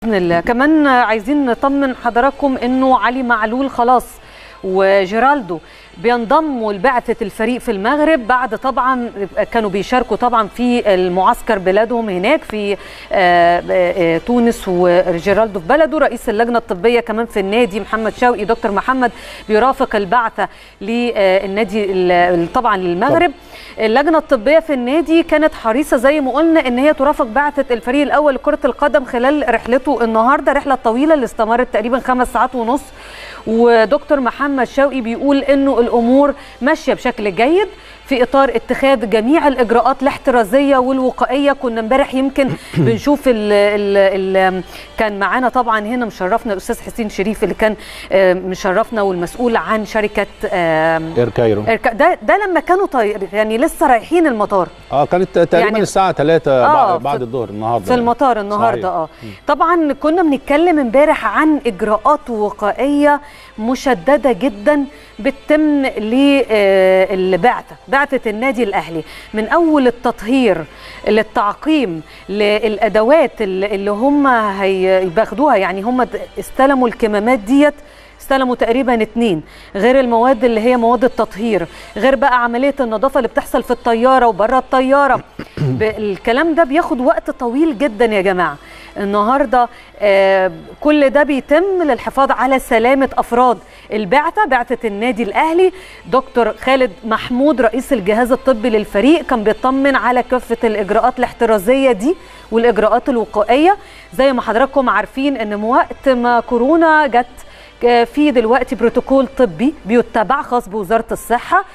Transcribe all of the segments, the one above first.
بإذن الله. كمان عايزين نطمن حضراتكم انه علي معلول خلاص وجيرالدو بينضموا لبعثة الفريق في المغرب، بعد طبعا كانوا بيشاركوا طبعا في المعسكر بلادهم هناك في تونس، وجيرالدو في بلده. رئيس اللجنة الطبية كمان في النادي محمد شوقي دكتور محمد بيرافق البعثة للنادي طبعا للمغرب. اللجنة الطبية في النادي كانت حريصة زي ما قلنا ان هي ترافق بعثة الفريق الاول لكرة القدم خلال رحلته النهارده، رحلة طويلة اللي استمرت تقريبا 5 ساعات ونص. ودكتور محمد شوقي بيقول انه الامور ماشيه بشكل جيد في اطار اتخاذ جميع الاجراءات الاحترازيه والوقائيه. كنا امبارح يمكن بنشوف ال كان معانا طبعا هنا مشرفنا الاستاذ حسين شريف اللي كان مشرفنا والمسؤول عن شركه اير كايرو. ده لما كانوا يعني لسه رايحين المطار. كانت تقريبا يعني الساعه 3 بعد الظهر النهارده في المطار النهارده. طبعا كنا بنتكلم امبارح عن اجراءات وقائيه مشدده جدا بتتم بعثة النادي الأهلي، من أول التطهير للتعقيم للأدوات اللي هم هياخدوها. يعني هم استلموا الكمامات ديت، استلموا تقريبا 2، غير المواد اللي هي مواد التطهير، غير بقى عملية النظافة اللي بتحصل في الطيارة وبره الطيارة. الكلام ده بياخد وقت طويل جدا يا جماعة. النهاردة كل ده بيتم للحفاظ على سلامة أفراد البعثة، بعثة النادي الأهلي. دكتور خالد محمود رئيس الجهاز الطبي للفريق كان بيطمن على كافة الإجراءات الاحترازية دي والإجراءات الوقائية. زي ما حضراتكم عارفين إن وقت ما كورونا جت في دلوقتي بروتوكول طبي بيتبع خاص بوزارة الصحة،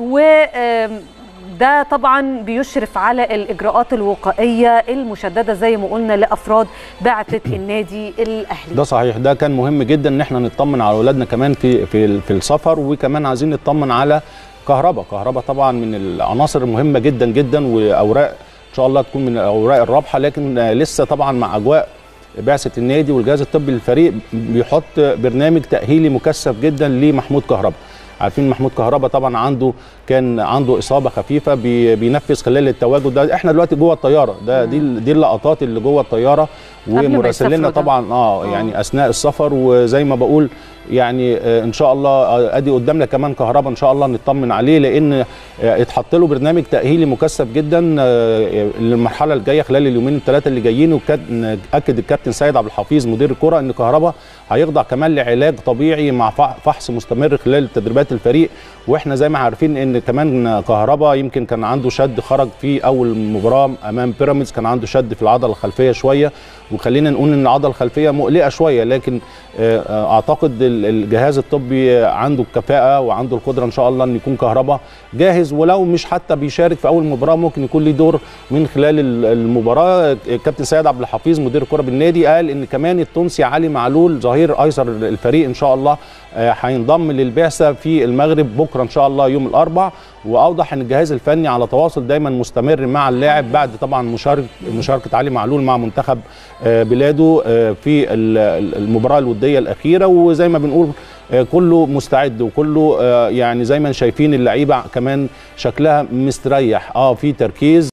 وده طبعا بيشرف على الإجراءات الوقائية المشددة زي ما قلنا لأفراد بعثة النادي الأهلي. ده صحيح، ده كان مهم جدا ان احنا نطمن على اولادنا كمان في السفر، وكمان عايزين نطمن على كهرباء طبعا من العناصر المهمة جدا جدا، واوراق ان شاء الله تكون من الاوراق الرابحة. لكن لسه طبعا مع اجواء بعثة النادي والجهاز الطبي للفريق بيحط برنامج تأهيلي مكثف جدا لمحمود كهرباء. عارفين محمود كهرباء طبعا كان عنده إصابة خفيفة، بينفذ خلال التواجد ده. احنا دلوقتي جوه الطيارة، دي اللقطات اللي جوه الطيارة ومراسليننا طبعا يعني اثناء السفر. وزي ما بقول يعني ان شاء الله ادي قدامنا كمان كهرباء ان شاء الله نطمن عليه، لان اتحط له برنامج تاهيلي مكثف جدا للمرحله الجايه خلال اليومين ال3 اللي جايين. واكد الكابتن سيد عبد الحفيظ مدير الكره ان كهرباء هيخضع كمان لعلاج طبيعي مع فحص مستمر خلال تدريبات الفريق. واحنا زي ما عارفين ان كمان كهرباء يمكن كان عنده شد، خرج في اول مباراه امام بيراميدز كان عنده شد في العضله الخلفيه شويه، وخلينا نقول ان العضله الخلفيه مقلقه شويه، لكن اعتقد الجهاز الطبي عنده الكفاءه وعنده القدره ان شاء الله ان يكون كهرباء جاهز، ولو مش حتى بيشارك في اول مباراه ممكن يكون له دور من خلال المباراه. الكابتن سيد عبد الحفيظ مدير الكره بالنادي قال ان كمان التونسي علي معلول ظهير ايسر الفريق ان شاء الله هينضم للبعثه في المغرب بكره ان شاء الله يوم الاربعاء. واوضح ان الجهاز الفني على تواصل دايما مستمر مع اللاعب بعد طبعا مشاركه علي معلول مع منتخب بلاده في المباراه الوديه الاخيره. وزي ما بنقول كله مستعد وكله يعني زي ما شايفين اللعيبه كمان شكلها مستريح في تركيز.